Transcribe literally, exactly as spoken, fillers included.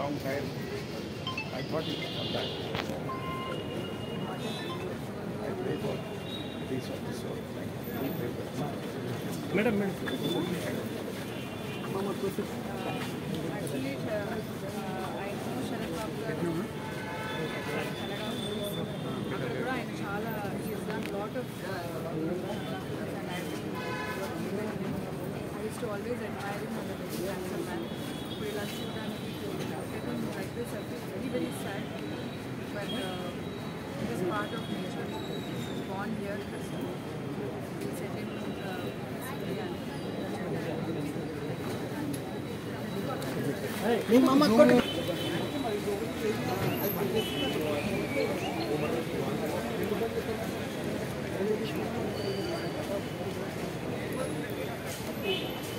long time. I thought he would come back. I pray for peace of the soul. Thank you. Madam, madam. Actually, uh, I know Sharad Babu garu Kannada movies. అక్కడ కూడా ఆయన చాలా he has done lot of uh, and I have been working with him. I used to always admire him as a very handsome man. ఇప్పుడు ఇలా చూడడానికి getting like this, I feel very very sad. But uh, it is part of nature. He was born here, so he set in uh, city and మీ మామ కొట్టు Thank you.